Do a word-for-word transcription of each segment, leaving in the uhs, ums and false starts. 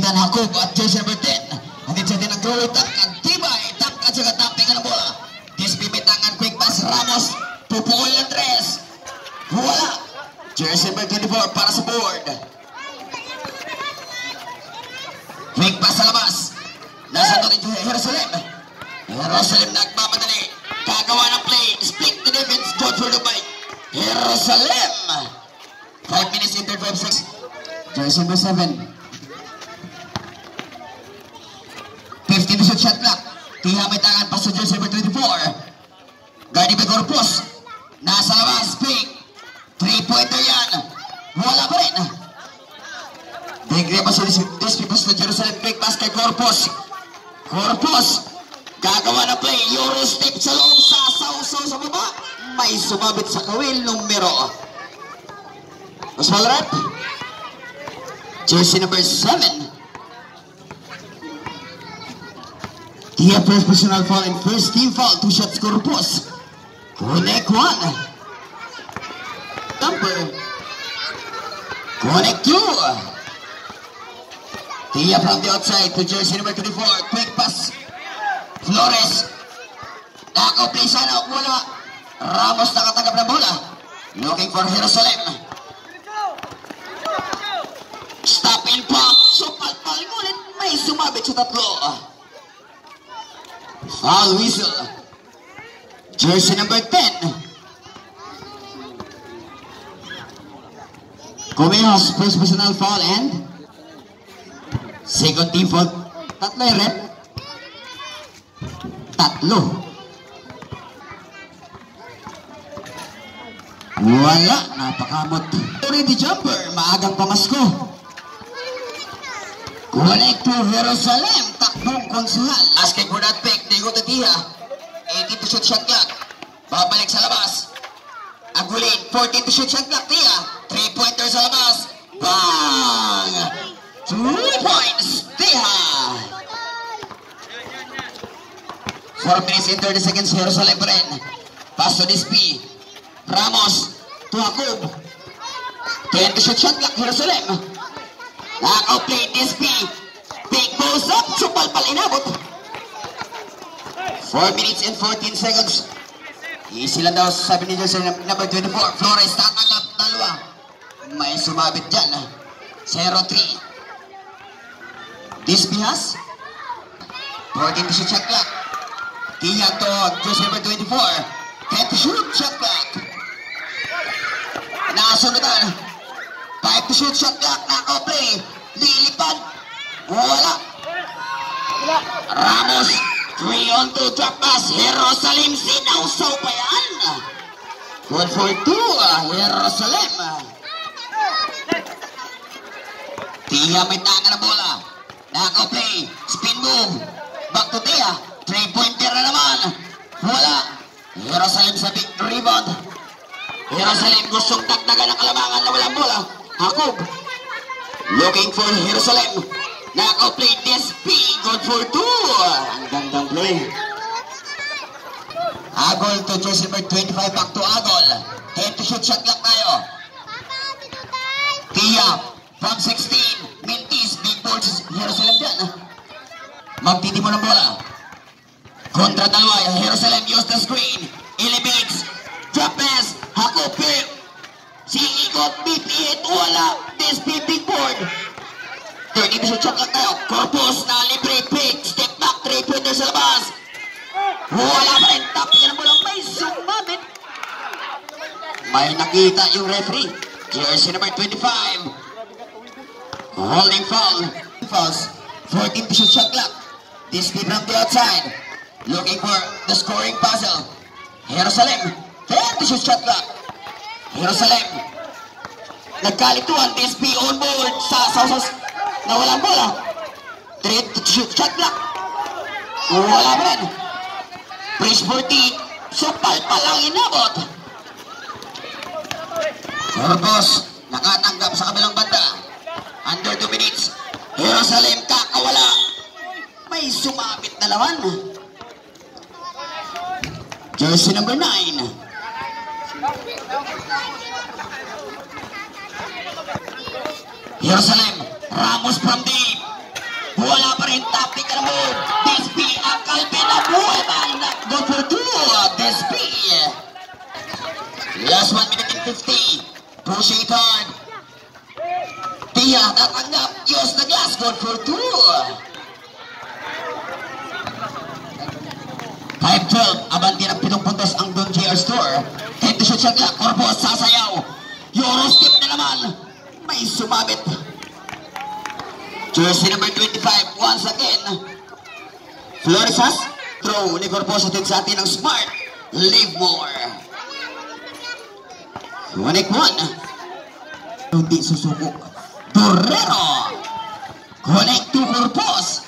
Kapitan Hakob at jersey number ten. Andit sa din ang throw tap at tibay. Tap at saka tapping ang bola. Dispi tangan quick pass Ramos. Pupukol ng tres. Wala. Jersey number twenty-four para sa board. Quick pass sa labas. Nasa to rin Jerusalem. Jerusalem nagmamadali. Kagawa ng play. Split the defense. Good for the bite. Jerusalem. five minutes in thirty-five seconds. Jersey number seven. fifteen to shoot shot clock. Tiha may tangan pa sa jersey number twenty-four. Guardi by Corpus. Nasa labas. Pick. three-pointer yan. Wala pa rin. Bigre pa sa dispipos na Jerusalem. Pick pass kay Corpus. Corpus. Gagawa na play. Euro step sa loob. Sasaw-saw sa baba. May sumabit sa kawil. Numero. Oswald Rep. Jersey number seven. Tia first personal foul and first team foul. Two shots Corpus. Connect one. Number. Connect two. Tia from the outside to jersey number twenty-four. Quick pass. Flores. Nakaplay sana. Wala. Ramos nakatanggap ng bola. Looking for Jerusalem. Stop and pop. So palpal ngunit may sumabit sa tatlo. Foul whistle. Jersey number ten. Comejos first personal foul and second team foul. Tatlo yung rep. Tatlo. Wala. Napakamot. Ready jumper. Maagang pamasko. Connect to Jerusalem. Takbong konsuhal. Asking for that pick. Digo to Tia. eighteen to shoot shot clock. Babalik sa labas. Agulin. fourteen to shoot shot clock. Tia. three-pointer sa labas. Bang! Two points. Tia. four minutes and thirty seconds. Jerusalem pa rin. Pass to Dispi. Ramos. To Hakob. ten to shoot shot clock. Jerusalem. Naka-play Dispi. Big balls up. Supal pala inabot. four minutes and fourteen seconds. Easy lang daw sabi ni Jersey number twenty-four. Flores tatanggap dalawa. May sumabit dyan. zero three. Dispi has fourteen to shoot shot clock. Tia to Jersey number twenty-four. ten to shoot shot clock. Nakasunod five to shoot shot clock. Naka-play. Lilipad. Wala. Ramos. three on two. Drop pass. Jerusalem. Sinausaw pa yan. Good for two. Jerusalem. Tia may tanga na bola. Naka-play. Spin move. Back to Tia. three-pointer na naman. Wala. Jerusalem sa big rebound. Jerusalem gustong takdagan ng kalamangan na walang bola. Hakob. Looking for Jerusalem. Naka-play Dispi. Good for two. Ang gandang play. Agol to jersey number twenty-five. Back to Agol. ten to shoot shot clock tayo. Tia from sixteen. Mintis. Big balls. Jerusalem dyan. Magtiti mo ng bola. Kontra dalawa. Jerusalem use the screen. Elevates. Drop pass. Hakob. Si Ikot, B P hit, wala. Dispi, big board. thirty to shoot shot lang tayo. Corpus na libre, pick. Step back, three-pointer sa labas. Wala pa rin. Tapping na bola. May sumabit. May nakita yung referee. Jersey number twenty-five. Holding foul. Fouls. fourteen to shoot shot clock. Dispi from the outside. Looking for the scoring puzzle. Jerusalem. ten to shoot shot clock. Jerusalem. Nagkalituan. Dispi on board. Sa sausas. Na walang bola. three to shoot shot clock. Wala pa rin. Bridge fourteen. Supal palang inabot. Corpus. Nakatanggap sa kabilang banda. Under two minutes. Jerusalem kakawala. May sumabit na laman. Jersey number nine. Jerusalem. Ramos from deep. Wala pa rin topic na move. Despi ang kalpin na buhay man. Good for two. Despi. Last one minute and fifty. Push it hard. Tia natanggap. Use the glass. Good for two. five twelve. Abanti ng pitong puntos ang Don J R Store. ten to shoot shot clock. Corpus sasayaw. Euro step na naman. May sumabit. Jersey number twenty-five. Once again. Flores has throw. Ni Corpus atid sa atin ng smart. Live more. Connect one. Hindi susuko. Torrero. Connect to Corpus.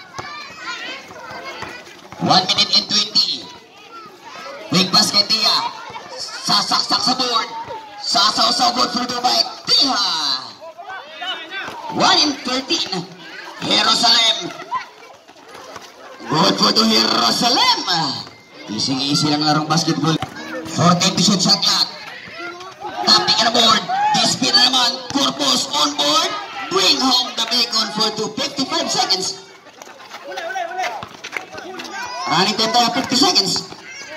one minute and twenty. Big basket Tia. Sasaksak sa board. Sasaw-saw good for Dubai. Tia. one in thirteen. Jerusalem. Good for to Jerusalem. Easy-easy lang larong basketball. fourteen to shoot shot clock. Tapping on the board. Despi na naman. Corpus on board. Bring home the bacon for two. fifty-five seconds. Running time tayo fifty seconds.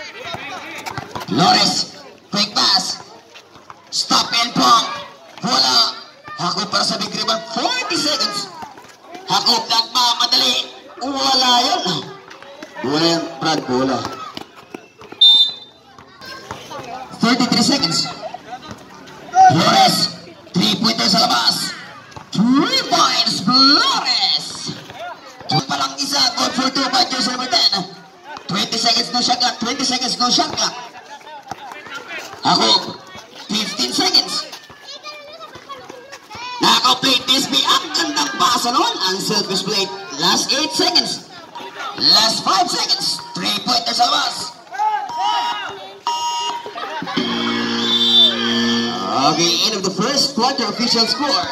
Flores. Quick pass. Stop and pump. Wala. Hakot para sa big rebound. forty seconds. Hakot nagmamadali. Wala yun. Wala yun. Brad, wala. thirty-three seconds. Flores. three-pointer sa labas. three points. Flores. Two pa lang isa. Good for two by Jersey number ten. twenty seconds no shot clock. twenty seconds no shot clock. Hakot. fifteen seconds. Naka-plate Despi ang gandang pasa noon. Ang selfish plate. Last eight seconds. Last five seconds. three-pointer sa labas. Okay, end of the first quarter official score.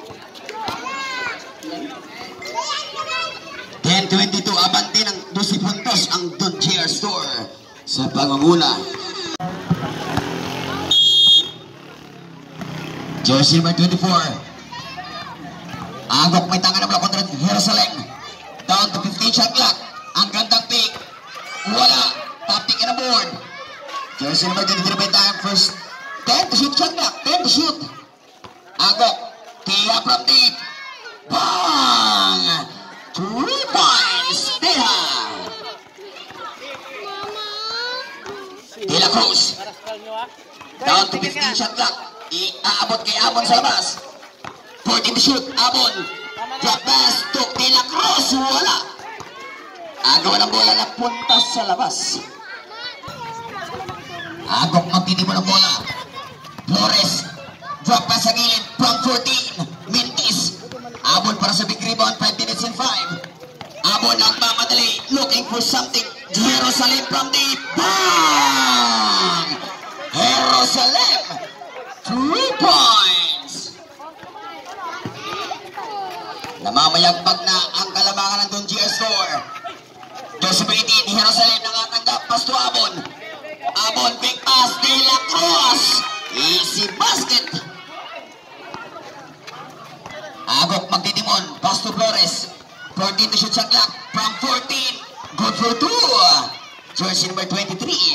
ten twenty-two, abante ng twelve puntos ang Don J R Store sa pangunguna. Jersey number twenty-four. Agok may tanga na block kontra Jerusalem. Down to fifteen shot clock. Ang gandang pick. Wala. Top pick na board. Jersey number twenty-three by time first. ten to shoot shot clock. ten to shoot. Agok. Tia from deep. Bang! Three points. Tia. De La Cruz. Down to fifteen shot clock. Iaabot kay Abon sa labas. fourteen to shoot. Abon. Drop pass to De La Cruz. Wala. Agaw ng bola na punta sa labas. Agok magtitimo ng bola. Flores. Drop pass sa gilid from fourteen. Mintis. Abon para sa big rebound. five minutes and five. Abon nagmamadali. Looking for something. Jerusalem from deep. Bang! Jerusalem. Three points. Namamayagpag na ang kalamangan ng Don J R Store. Joseph eighteen. Jerusalem nakatanggap. Pass to Abon. Abon. Big pass. De La Cruz. Easy basket. Agok magtitimon. Pass to Flores. fourteen to shoot shot clock. From fourteen. Good for two. Jersey number twenty-three.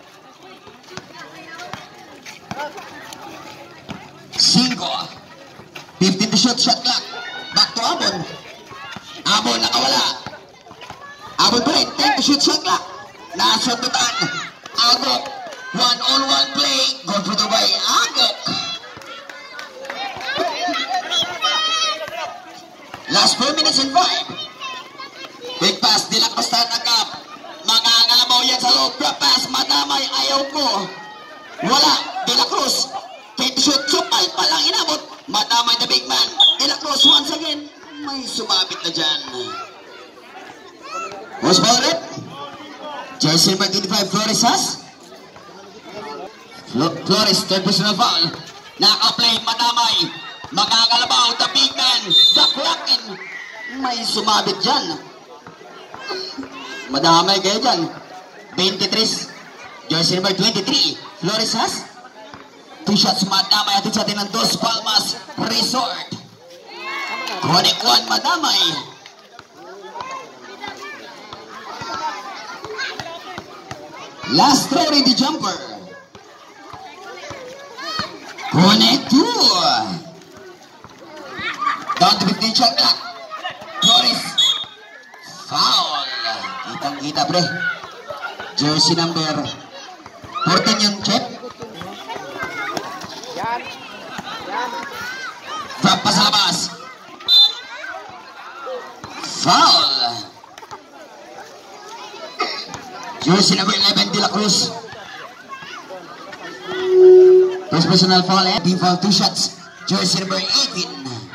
Cinco. fifteen to shoot shot clock. Back to Abon. Abon nakawala. Abon pa rin. ten to shoot shot clock. Nasa tutan. Agok. One on one play. Good for two by Agok. Last four minutes and five. Big pass, di lang basta nagkap. Mangangalabaw yan sa loob. Drop pass, madamay, ayaw ko. Wala, De La Cruz. ten to shoot, supal pa lang inabot. Madamay the big man. De La Cruz once again. May sumabit na dyan. Who's ball red? Jersey number twenty-five, Flores has. Flores, third personal foul. Naka-play, madamay. Makakalabaw, the big man, the Kraken. May sumabit dyan. Madamay kayo dyan. twenty-three. Jersey number twenty-three. Flores has. Two shots, madamay. Atin sa atin ng Dos Palmas Resort. Connect one, madamay. Last throw in the jumper. Connect two. Down to fifteen shot clock. Flores. Foul. Kitang-kita pre. Jersey number fourteen yung check. Drop pa sa labas. Foul. Jersey number eleven, De La Cruz. First personal foul and team foul, two shots. Jersey number eighteen.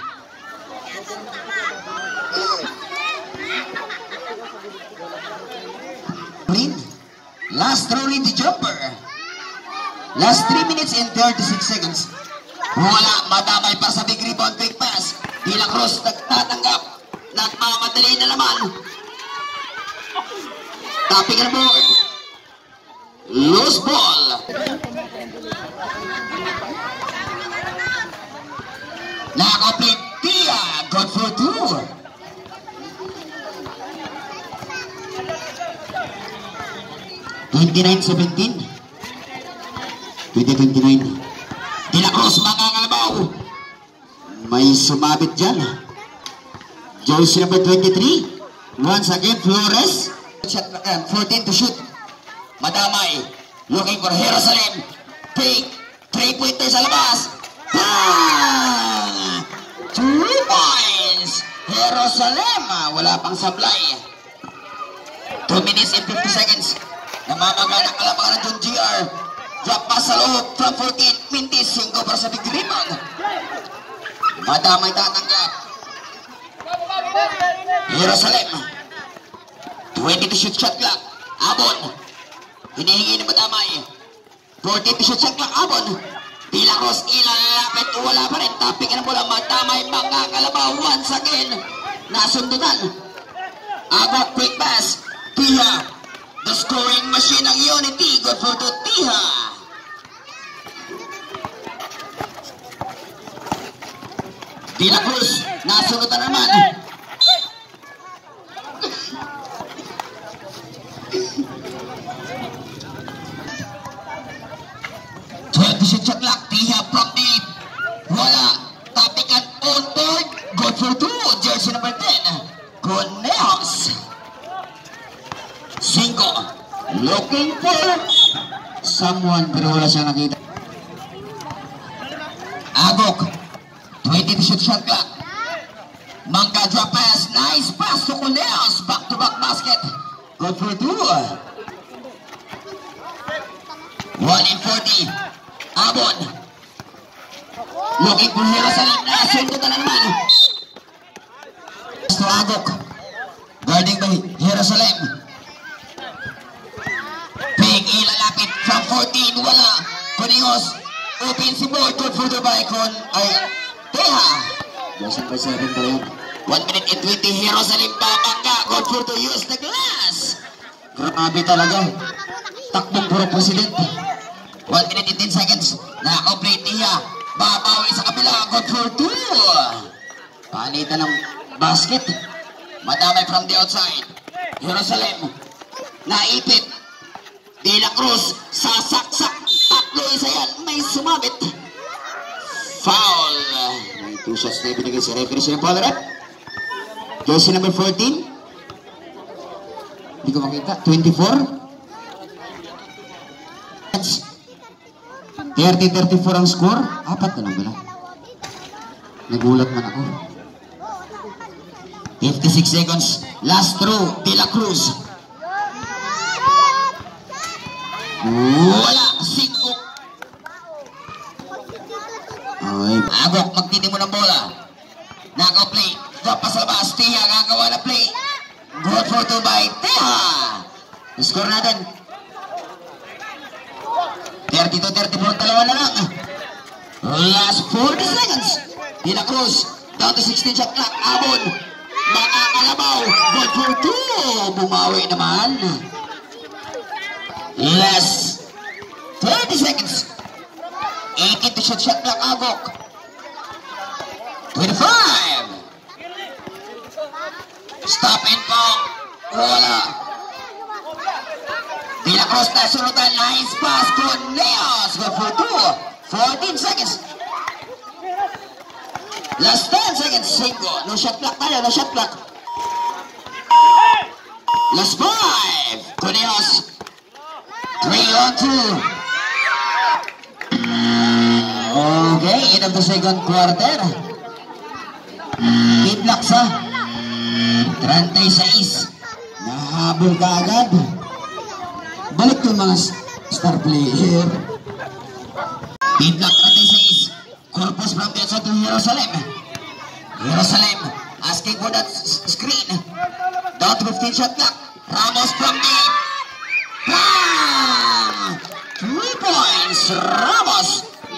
Last throw in the jumper. Last three minutes and thirty-six seconds. Wala, madamay pa sa big rebound, quick pass. De La Cruz nagtatanggap. Nagmamadali na naman. Tapping ang board. Loose ball. Nakakoplit Tia. Good for two. twenty-nine seventeen. twenty twenty-nine. De La Cruz makakalabaw. May sumabit dyan. Jersey number twenty-three. Once again, Flores. Shot, uh, fourteen to shoot. Madamay. Looking for Jerusalem. Pick. Three-pointer sa labas. Ah! Three points. Jerusalem. Wala pang supply. Two minutes and fifty seconds. Namamaga ng kalabangan ng John G R. Drop pass sa loob from fourteen. Mintis. Cinco para sa big rebound. Madamay tatanggap. Jerusalem. twenty to shoot shot clock. Abon. Hinihingi ni Madamay. fourteen to shoot shot clock. Abon. De La Cruz ilalapit. Wala pa rin. Topic ng bola. Madamay mga kalabaw. Once again. Nasundutan. Abot quick pass. Tia. The scoring machine ng Unity. Good for two. Tia. De La Cruz. Nasundutan naman. twenty shot clock. Tia from deep. Wala. Tapikan on board. Good for two. Jersey number ten. Conejos. Cinco. Looking for someone pero wala siyang nakita. Agok. twenty to shoot shot clock. Mangka drop pass. Nice pass to Conejos. Back to back basket. Good for two. one in forty. Abon. Looking for Jerusalem. Nasundutan na naman. To Agok. Guarding by Jerusalem. Big ilalapit from fourteen. Wala. Conejos. Open si board. Good for the Bicon. Ay, Teha. Just by seven pa yan. one minute and twenty. Jerusalem babangga. Good for to use the glass. Grabe talaga. Takbong puro president. one minute and ten seconds. Naka-operate niya. Babawi sa kabila. Good for two. Palitan ng basket. Madamay from the outside. Jerusalem. Naipit. De La Cruz. Sasaksak. Tatlo isa yan. May sumabit. Foul. May two shots na ibinigay si referee. Sino foul rep? Jersey number fourteen. Hindi ko makita. twenty-four. thirty thirty-four ang score. Apat na lang ba na? Nagulat man ako. fifty-six seconds. Last throw. De La Cruz. Wala. Cinco. Ay, Agok. Magtiti mo ng bola. Naka-play. Drop pa sa labas. Tia. Gagawa na play. Good for two by Tia. Score natin. thirty-two thirty-four, dalawa na lang. Last forty seconds. De La Cruz, down to sixteen shot clock. Abon, makakalabaw. Good for two. Bumawi naman. Last thirty seconds. eighteen to shot shot clock. Agok. twenty-five. Stop and pop. Wala. Pinakros na sunutan. Nice pass. Corneos. Good for two. fourteen seconds. Last ten seconds. Cinco. No shot clock tayo. No shot clock. Last five. Corneos. Three on two. Okay, end of the second quarter. Kidlock sa thirty-six. Nahabol ka agad. Balik yung mga star player. Kidlock thirty-six. Corpus from the outside to Jerusalem. Jerusalem asking for that screen. Down to fifteen shot clock. Ramos from deep. Bang! Three points. Ramos.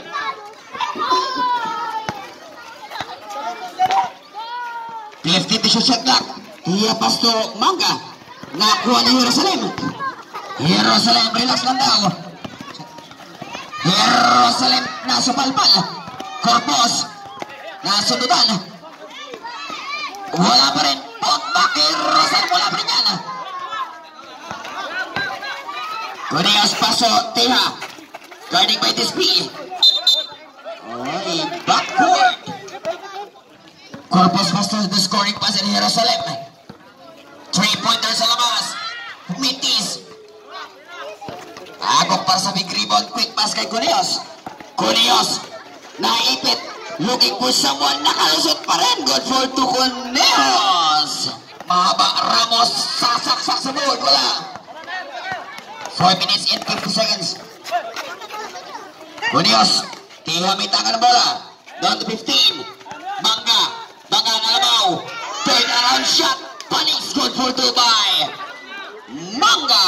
fifty to shoot shot clock. Iya pass to Manga. Nakuha ni Jerusalem. Jerusalem, relax lang daw. Jerusalem, nasa palpal. Corpus, nasundutan. Wala pa rin. Putback, Jerusalem, wala pa rin yan. Corneos paso, Teha. Guarding by this P. Oy, backward. Corpus pass to the scoring pass in Jerusalem. Three-pointer sa labas. Mintis. Agok para sa big rebound. Quick pass kay Corneos. Corneos. Naipit. Looking for someone. Nakalusot pa rin. Good for two Corneos. Mahaba. Ramos. Sasaksak sa board. Wala. four minutes and fifty seconds. Corneos. Tihamita ka ng bola. Down to fifteen. Manga. Manga Alabaw. Turn around shot. Panis. Good for two by Manga.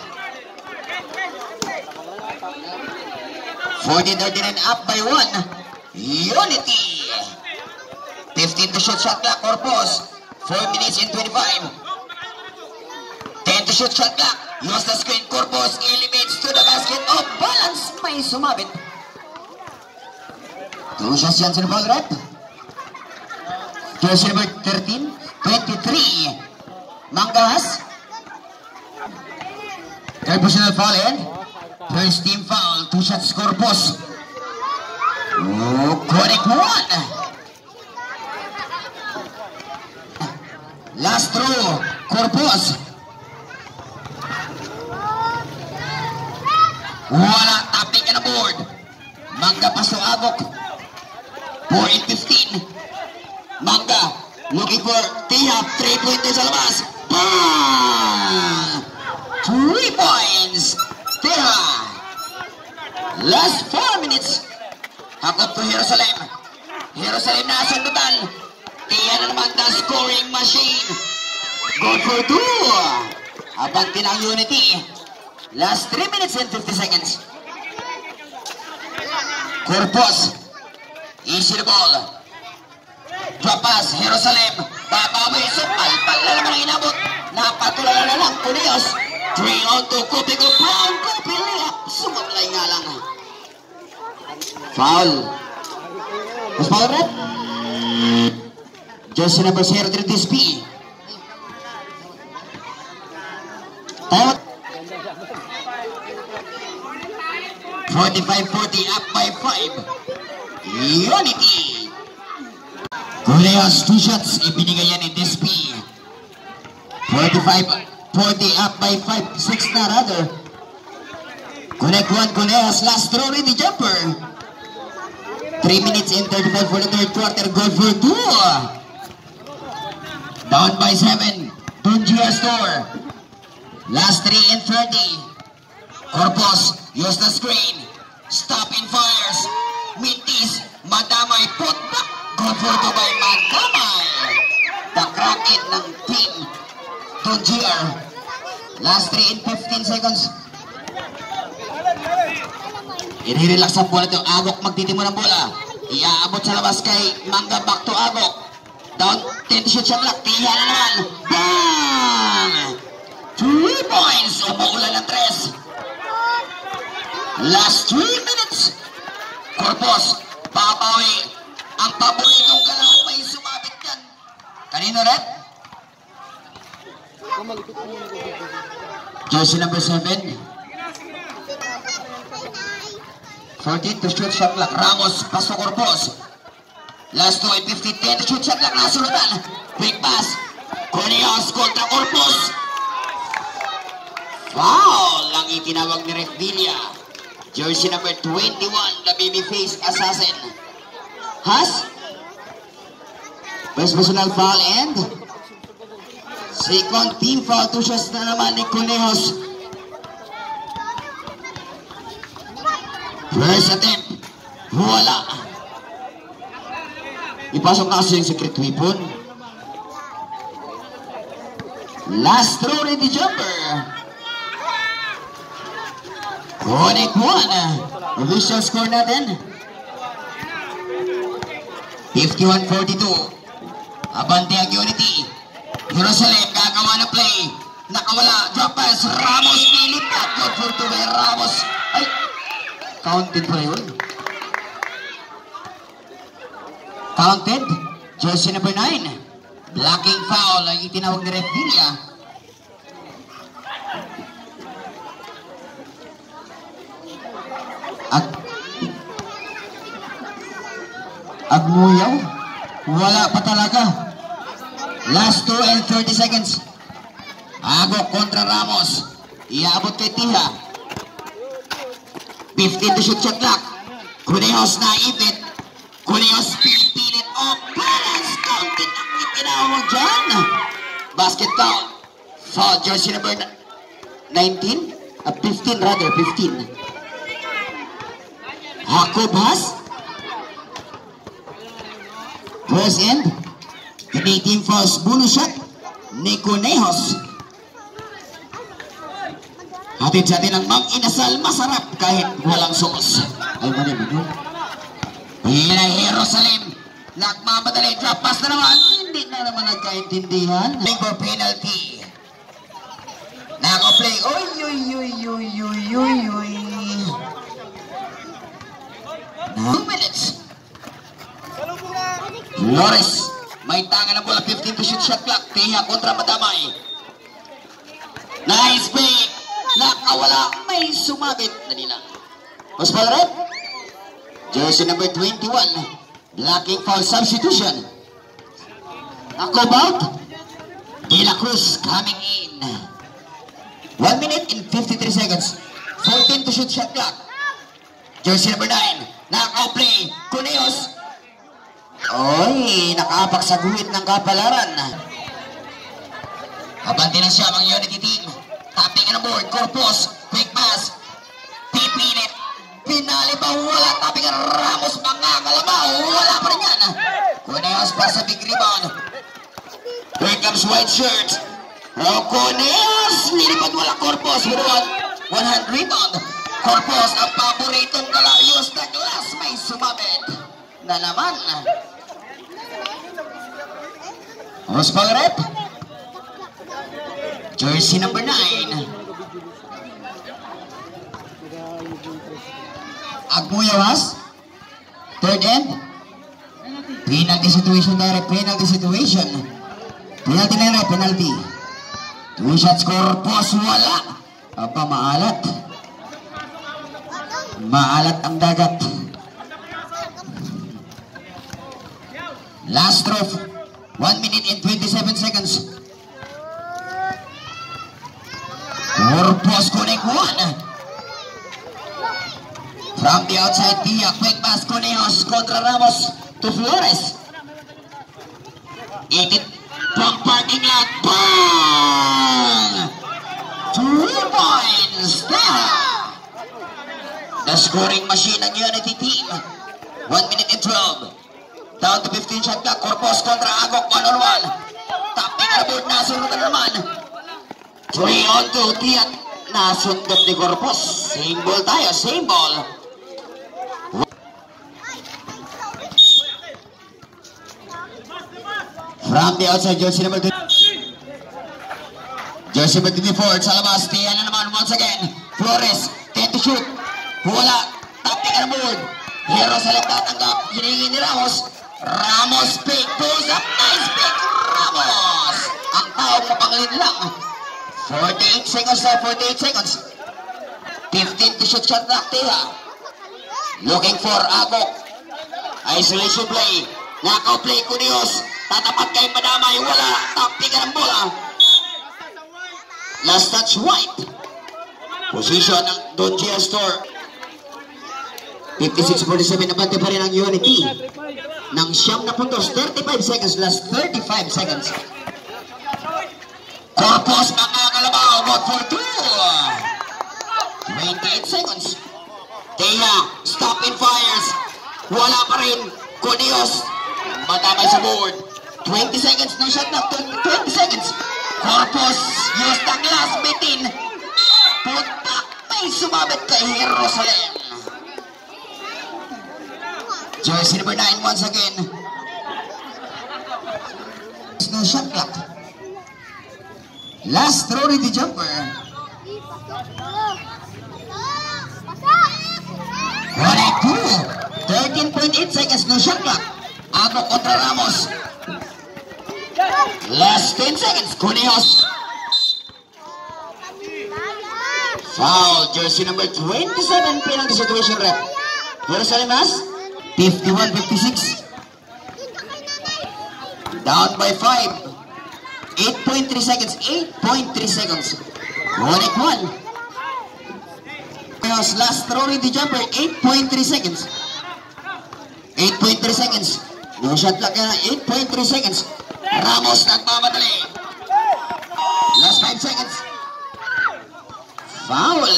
fourteen thirty-nine up by one. Unity. fifteen to shoot shot clock. Corpus. four minutes and twenty-five. ten to shoot shot clock. Use the screen. Corpus eliminates to the basket. Oh, balance. May sumabit. Two shots yan sa ball rep. Jersey number thirteen. twenty-three. Mangas. Third personal foul in. First team foul. Two shots Corpus. Oh, correct one. Last throw. Corpus. Wala. Tapping ka na board. Manga paso Agok. four and fifteen. Manga. Looking for Tihap. Three pointers sa labas. Bang! Three points. Tihap. Last four minutes. Hakot to Jerusalem. Jerusalem na sundutan. Tiya na naman the scoring machine. Good for two. Abanti ng Unity. Last three minutes and fifty seconds. Corpus. Easy the ball. Drop pass. Jerusalem. Babawi. Supal. Pala naman ang inabot. Napatulala na lang. Corneos. three on two. Kopi ko. Brown. Kopi. Sumamlay nga lang. Foul. Mas foul red? Jersey number zero three this P. Tayo. forty-five forty up by five. Unity. Corneos, two shots. Ibinigay yan in this P. forty-five forty up by five. six na rather. Connect one. Corneos. Last throw rin the jumper. three minutes and thirty-five for the third quarter. Good for two. Down by seven. Tunjia Store. Last three and thirty. Corpus. Use the screen. Stop in fires. Mintis. Madamay. Put back. Good for two by Madamay. The crackit ng team. Tunjia. Last three and fifteen seconds. I-relax ang bola ito. Agok magtitimo ng bola. Iaabot sa labas kay Manga. Back to Agok. Down. ten to shoot shot clock. Tiya na naman. Bang! Three points. Umuulan ng tres. Last three minutes. Corpus. Papawi. Ang paboritong galaw. May sumabit yan. Kanino red? Jersey number seven. fourteen to shoot shot clock. Ramos, pasok Corpus. Last two and fifteen, ten to shoot shot clock. Nasundan. Quick pass. Corneos kontra Corpus. Foul ang itinawag ni Ref Villa. Jersey number twenty-one, the babyface assassin. Has first personal foul and second team foul. Two shots na naman ni Corneos. First attempt, wala. Ipasok na kasi yung secret weapon. Last throw ready jumper. Connect one. Official score natin fifty-one forty-two. Abante ang Unity. Jerusalem gagawa ng play. Nakawala. Drop pass. Ramos nilipat. Good for two by Ramos. Ay, counted pa yun. Counted. Jersey number nine. Blocking foul ang itinawag ni Ref Villa. Ag Agmuyaw. Wala pa talaga. Last two and thirty seconds. Agok kontra Ramos. Iabot kay Tiha. fifteen to shoot shot clock. Corneos na ipit. Corneos pilit-pilit. Oh, balance counted ang itinawag dyan. Basket count. Foul jersey number nineteen. Uh, fifteen rather, fifteen. Jacob Has. First end. Canadian Falls bonus shot. Nico Nejos. Hatid sa atin ang Mang Inasal. Masarap kahit walang sauce. Ay, mali ba yun? Yan ay Jerusalem. Nagmamadali. Drop pass na naman. Hindi na naman nagkaintindihan. Labor penalty. Nako-play. Uy, uy, uy, uy, uy, uy, uy. Two minutes. Flores. May tanga ng bola. fifteen to shoot shot clock. Tiha kontra Madamay. Nice play. Nakawala. May sumabit. Dali lang. Hospital red. Jersey number twenty-one. Blocking foul substitution. Nakobout. De La Cruz coming in. one minute and fifty-three seconds. fourteen to shoot shot clock. Jersey number nine. Naka-play. Corneos. Oy, nakaapak sa guhit ng kapalaran. Abante na siya ang Unity team. Tapping on the board. Corpus. Quick pass. Pipilit. Pinali ba? Wala. Tapping on Ramos. Mga kalabaw. Wala pa rin yan. Corneos para sa big rebound. Here comes white shirt. Oh, Corneos. Nilipad wala Corpus. With one, one hand rebound. Corpus, ang paboritong kalayos na glass, may sumabit na naman. Hospital rep. Jersey number nine. Agmuyawas. Third end. Penalty situation there. Penalty situation. Penalty na rin. Penalty. Two shots Corpus. Wala. Aba, maalat. Maalat ang dagat. Last throw. one minute and twenty-seven seconds. Corpus connect one. From the outside, Dia. Quick pass, Corneos kontra Ramos to Flores. It from parking lot. Bang! Two points. There. The scoring machine ng Unity team. one minute and twelve. Down to fifteen shot clock. Corpus kontra Agok. one on one. Tapping on the board. Nasunod na naman. three on two. Tiyak. Nasundot ni Corpus. Same ball tayo. Same ball. From the outside, jersey number two. Jersey number twenty-four. Sa labas. Tiyan na naman once again. Flores. ten to shoot. Wala. Tapping on the board. Jerusalem tatanggap. Hiningi ni Ramos. Ramos pick. Pulls up. Nice pick. Ramos. Ang taong mapangalin lang. forty-eight seconds na, forty-eight seconds. fifteen to shoot shot clock, Teha. Looking for Agok. Isolation play. Knockout play, Cunios. Tatapat kay Madamay. Wala. Tapik ka ng bola. Last touch, White. Position ng Don Gia Store. fifty-six forty-seven. Nabante pa rin ang Unity. Nang siyam na puntos. thirty-five seconds. Last thirty-five seconds. Corpus mga kalabaw. One for two. twenty-eight seconds. Teha. Stop and fires. Wala pa rin. Cunios. Matamay sa board. twenty seconds. No shot na. twenty seconds. Corpus. Use the glass. Bitin. Putak. May sumabit kay Jerusalem. Jersey number nine once again. No shot clock. Last throw ready jumper. one two. thirteen point eight seconds. No shot clock. Agok kontra Ramos. Last ten seconds. Cunios. Foul. Jersey number twenty-seven. Penalty situation rep. Jerusalem has fifty-one fifty-six. Down by five. eight point three seconds. eight point three seconds. one one. Last throw in the jumper. eight point three seconds. eight point three seconds. No shot clock na. eight point three seconds. Ramos nagmamadali. Last five seconds. Foul.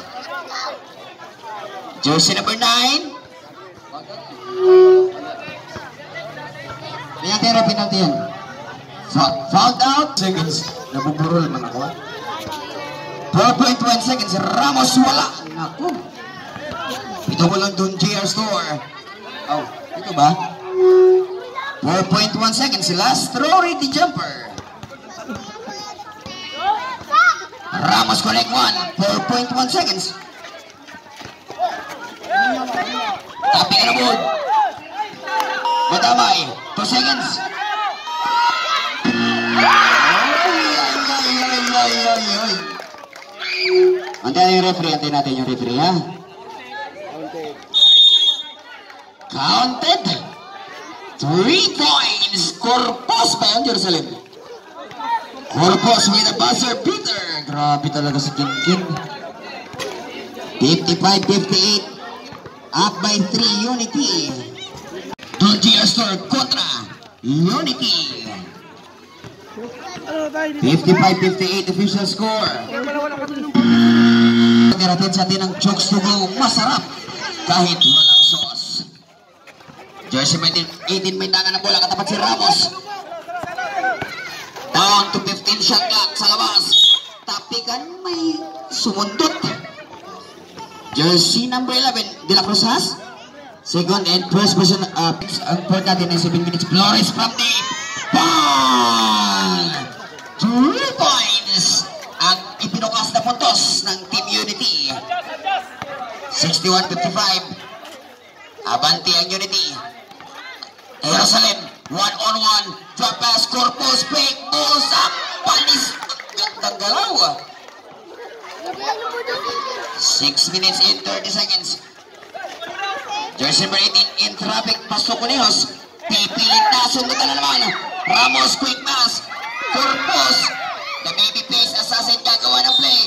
Jersey number nine. Pinatera penalty yan. Fouled out. Seconds. Nabuburol man ako. four point one seconds. Ramos wala. Naku. Ito mo lang doon J R Store. Oh, ito ba? four point one seconds. Last throw ready jumper. Ramos connect one. four point one seconds. Tapi ka na board. Matamay. two seconds. Antayin yung referee. Antayin natin yung referee, ha? Counted. Three points. Corpus ba yun, Jerusalem? Corpus with a buzzer beater. Grabe talaga si Kinkin. fifty-five fifty-eight. Up by three, Unity. Don G R Store kontra Unity. fifty-five fifty-eight official score. Pagkaratin sa atin ang chokes to go. Masarap kahit walang sauce. Jersey eighteen may tangan ng bola. Katapat si Ramos. Down to fifteen shot clock sa labas. Tapikan may sumundot. Jersey number eleven, De La Cruz has second and first person. Uh, ang point natin ay seven minutes. Flores from deep. Ball! Three points. Ang ipinukas na puntos ng Team Unity. sixty-one fifty-five. Abanti ang Unity. Jerusalem, one on one. Drop pass, Corpus, fake, balls up. Panis. Gandang galaw. six minutes and thirty seconds. Jersey number eighteen in traffic. Pasok Cunios. Pipilit na. Sundot na naman. Ramos, quick pass. Corpus. The baby face assassin gagawa ng play.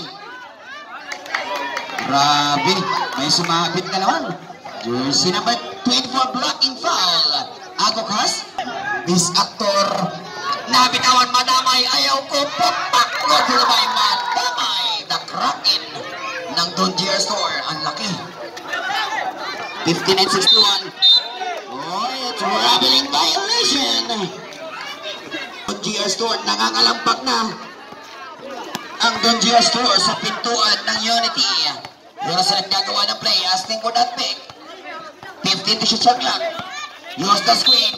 Grabe. May sumabit na naman. Jersey number twenty-four blocking foul. Agokas. This actor. Nabitawan Madamay. Ayaw ko. Pupak ko. Tulabay Madamay. The Kraken ng Don G R Store. Ang laki. fifty-nine sixty-one. Oh, it's traveling violation. Don G R Store. Nangangalampak na ang Don G R Store sa pintuan ng Unity. Pero sa nagagawa ng play. Asking for that pick. fifteen to shoot shot clock. Use the screen.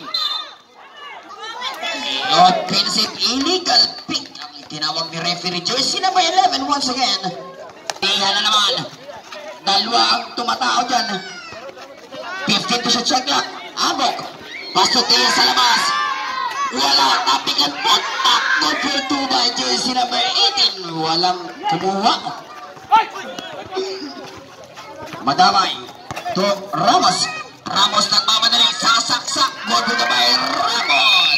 Offensive illegal pick. Ang tinawag ni referee. Jersey number eleven once again. Tiha na naman. Dalawa ang tumatao dyan. fifteen to shoot shot clock. Abok. Pasto Tiha sa labas. Wala. Tapikan. Potak. Good for two by Jersey. Jersey number eighteen, walang kumuha. Madamay to Ramos. Ramos nagmamadali, sasaksak, goal to by Ramos.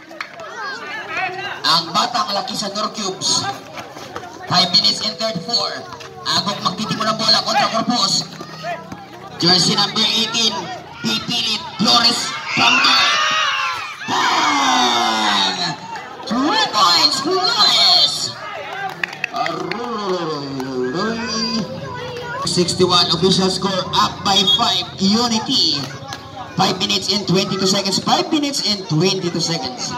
Ang batang laki sa Norcubes. five minutes and thirty-four. Agok magtitimo ng bola kontra Corpus. Jersey number eighteen, pipilit Flores from there. Bang! Three points, Flores! sixty-one official score, up by five, Unity. five minutes and twenty-two seconds. five minutes and twenty-two seconds.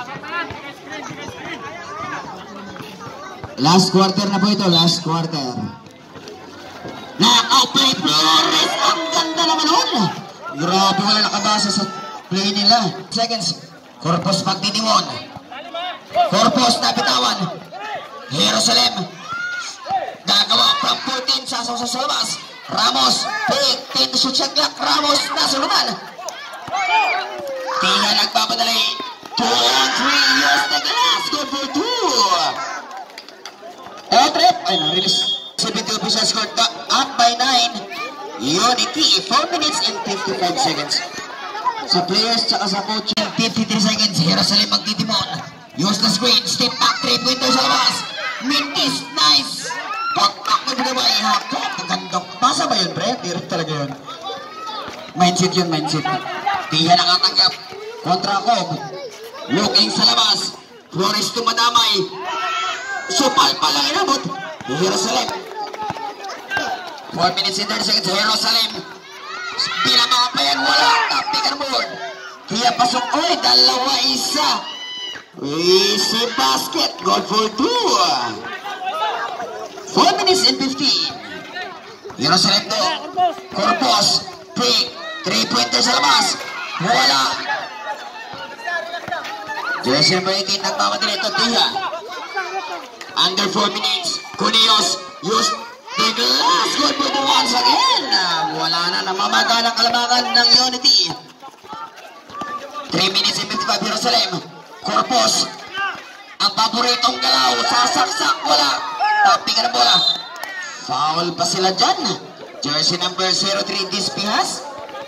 Last quarter na po ito, last quarter. Naka-play Flores! Ang ganda naman nun! Grabe, wala nakabasa sa play nila. Seconds. Corpus magtitimon. Corpus napitawan. Jerusalem. Gagawa from fourteen. Sasaw sa labas. Ramos. fifteen to shoot shot clock. Ramos nasa luman. Tila nagpapadali. two on three. Yes, the glass. Good for two. Trip. Ay, na-release. seventy official score. Up by nine. Unity. four minutes and fifty-five seconds. Sa players tsaka sa coach, fifty-three seconds. Jerusalem magtitimon. Use the screen. Step back. three pointer sa labas. Mintis. Nice. Pakpak na binabay. Hapok. Ang gandang. Pasa ba yun, Brett? Direct talaga yun. Mindset yun, mindset. Tiha nakatanggap. Kontra Cobb. Looking sa labas. Flores to Madamay. Supal pa lang inabot. Jerusalem. four minutes and thirty seconds. Jerusalem. Bila mga pa yan, wala. Tapik ang board. Kaya pasok. Oy, dalawa isa. Easy basket. Goal for two. four minutes and fifteen. Jerusalem to. Corpus. Three. Three pointers sa labas. Wala. Jersey number eighteen. Nagmamadali ito. Tiha. Under four minutes. Cunios. Use the glass. Good for two once again. Wala na. Namamaga ng kalabangan ng Unity. three minutes and fifty-five. Jerusalem. Corpus. Ang paboritong galaw. Sasaksak. Wala. Taping ka ng bola. Foul pa sila dyan. Jersey number zero three. Dispihas.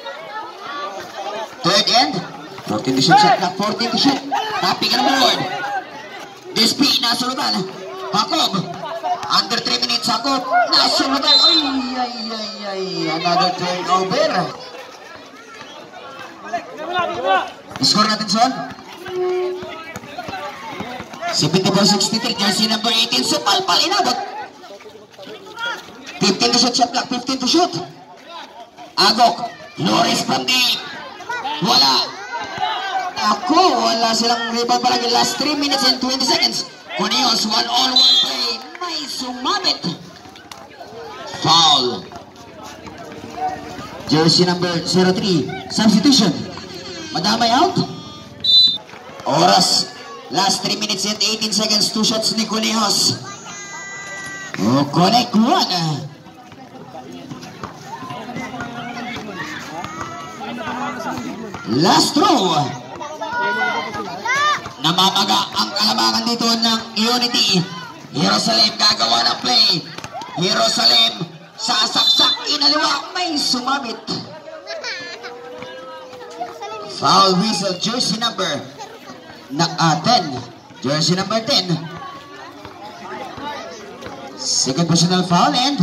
Third end. fourteen to shoot. Shot clock. fourteen to shoot. Taping ka ng board. Dispi. Nasulutan. Jacob. Under three minutes. Jacob. Nasulutan. Ay, ay, ay, ay. Another turnover. Score natin, son. seventy-four sixty-three. Jersey number eighteen. Supal-pal. Inabot. fifteen to shoot. Shot clock. fifteen to shoot. Agok. Flores from deep. Wala. Ako. Wala silang rebound palagi. Last three minutes and twenty seconds. Cunios. One on one play. May sumabit. Foul. Jersey number zero three. Substitution. Madamay out. Oras. Last three minutes and eighteen seconds. Two shots ni Cunios. Oh, connect one. Last throw. Namamaga ang kalamangan dito ng Unity. Jerusalem gagawa ng play. Jerusalem sasaksak inaliwa. May sumabit. Foul whistle. Jersey number na uh, ten. Jersey number ten. Second personal foul and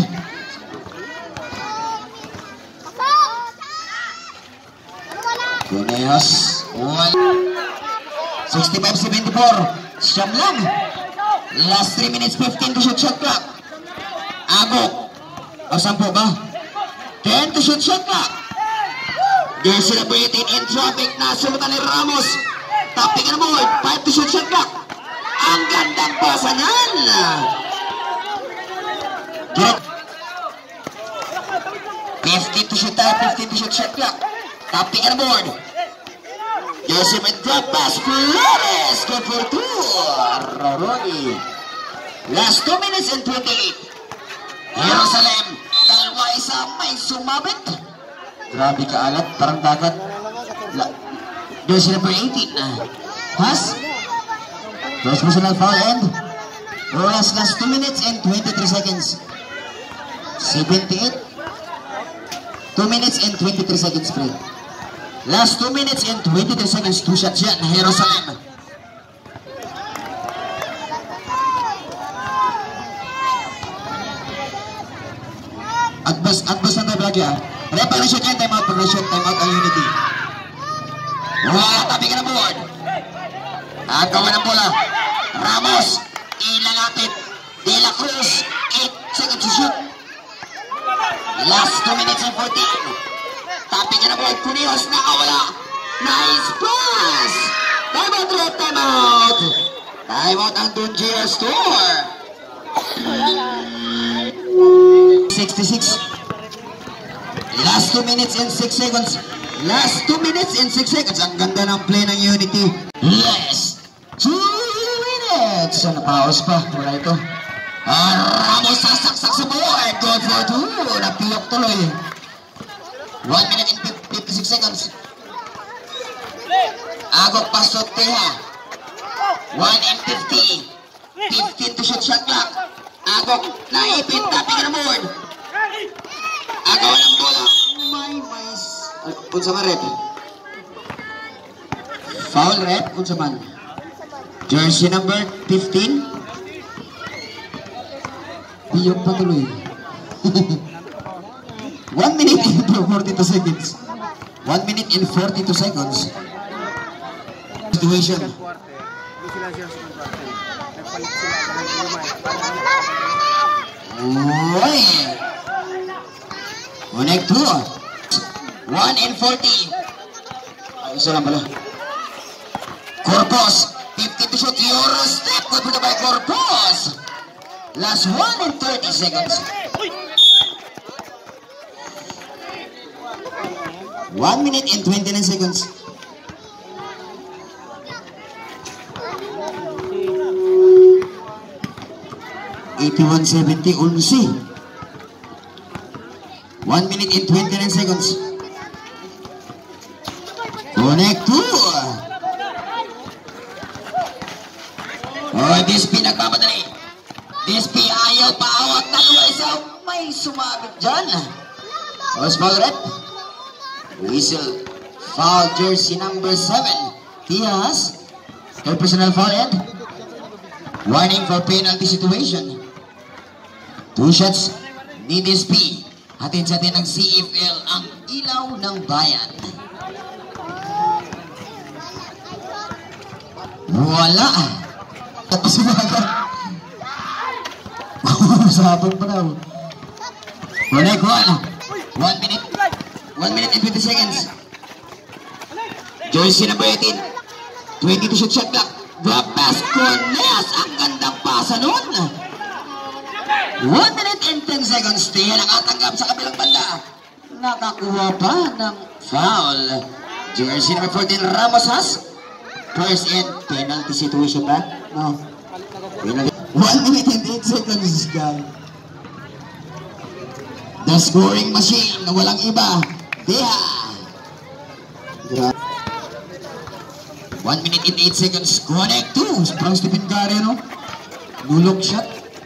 Cunios. sixty-five seventy-four. Siyam lang. Last three minutes fifteen to shoot shot clock. Agok. O sampo ba? ten to shoot shot clock. Jersey number eighteen in traffic. Nasulutan ni Ramos. Tapping ang board. five to shoot shot clock. Ang gandang pasangan. fifteen to shoot tayo. fifteen to shoot shot clock. Tapping ang board. Joseph and drop pass. Flores. Good for two. Roroni. Last two minutes and twenty-eight. Jerusalem. Dalawa isa. May sumabit. Grabe kaalat. Parang dagat. Jersey number eighteen. Pass. First personal foul and Oras last two minutes and twenty-three seconds. seventy-eight. two minutes and twenty-three seconds pre. Last two minutes and twenty-three seconds. Two shots yan. Jerusalem. Advance, advance na tayo lagi ah. Repa na shoot yan. Time out. Pag na shoot, time out ang Unity. Wala, tabi ka na board. Agawa ng bola. Ramos. Ilalapit. De La Cruz. eight seconds to shoot. Last two minutes and fourteen. Tabi ka na board. Cunillos nakawala. Nice pass. Time out, red. Time out. Time out ang Dungia Store. sixty-six. Last two minutes and six seconds. Last two minutes and six seconds. Ang ganda ng play ng Unity. Last two minutes. Ano pause pa? Wala ito. Uh, Ramos sasaksak sa board. Good for two. Napiyok tuloy. one minute and fifty-six seconds. Agok pasok Teha. one and fifty. fifteen to shoot shot clock. Agok naipit. Tapi ka na board. Agaw ng bola. May mais. Unsa man rep? Foul rep. Unsa man? Jersey number fifteen. Biyok patuloy. one minute and forty-two seconds. one minute and forty-two seconds. Situation. Oy. Connect two. one and forty. Ay, isa lang pala. Corpus. fifty to shoot. Euro step. Good for the by Corpus. Last one and thirty seconds. one minute and twenty-nine seconds. eighty-one seventy. Ulsi. one minute and twenty-nine seconds. Connect two. Oh, D S P nagmamadali. D S P ayaw paawat. Dalawa isa. May sumabit dyan. Oh, small rep. Whistle. Foul jersey number seven. Tias. Her personal foul end. Warning for penalty situation. Two shots ni D S P. Hatid sa atin ng C F L ang ilaw ng bayan. Wala. Tapos umaga. Sabang pa daw. Connect one. One minute. One minute and fifty seconds. Joyce number eighteen. twenty to shoot shot clock. Drop pass. Cornelius. Ang gandang pasa nun. one minute and ten seconds. Tiyan ang atanggap sa kabilang banda. Nakakuha pa ng foul. Jersey number fourteen, Ramos has first and penalty situation ba? No. one minute and eight seconds, guys. The scoring machine na walang iba. Tiya. one minute and eight seconds. Connect two. Parang Stephen Curry, no? Bulok shot.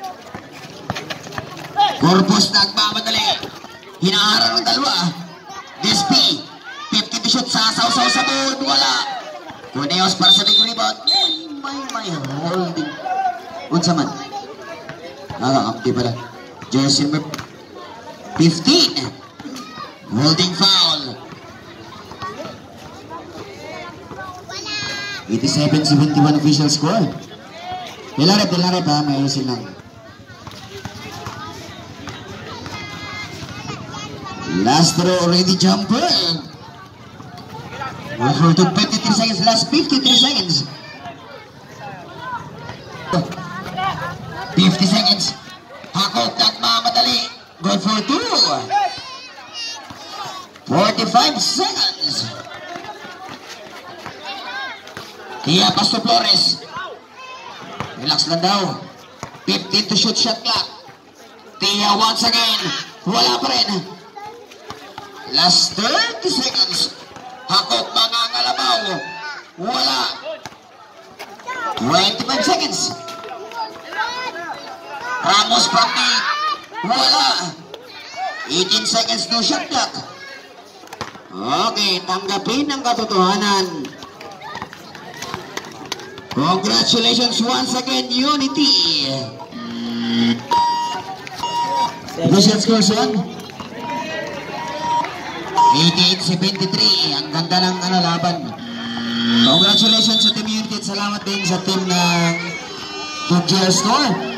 Corpus nagmamadali. Hinaharang ng dalawa. D S P. fifty to shoot. Sasaw-saw sa board. Wala. Cunillos para sa big rebound. May may holding. Unsa man. Nakakampi pala. Jersey number fifteen. Holding foul. eighty-seven seventy-one official score. Dilarep, dilarep ha. May ayusin lang. Last throw already jumper. Over to fifty-three seconds. Last fifty-three seconds. fifty seconds. Hakot nagmamadali. Good for two. forty-five seconds. Tia Pasto Flores. Relax lang daw. fifteen to shoot shot clock. Tia once again. Wala pa rin. Last thirty seconds. Hakot mga ngalabaw. Wala. twenty-five seconds. Ramos from deep. Wala. eighteen seconds no shot clock. Okay, tanggapin ang katotohanan. Congratulations once again, Unity. The shot score son? eighty-eight seventy-three. Ang ganda ng ano, laban. Congratulations sa Team Unity at salamat din sa team ng two G R Store.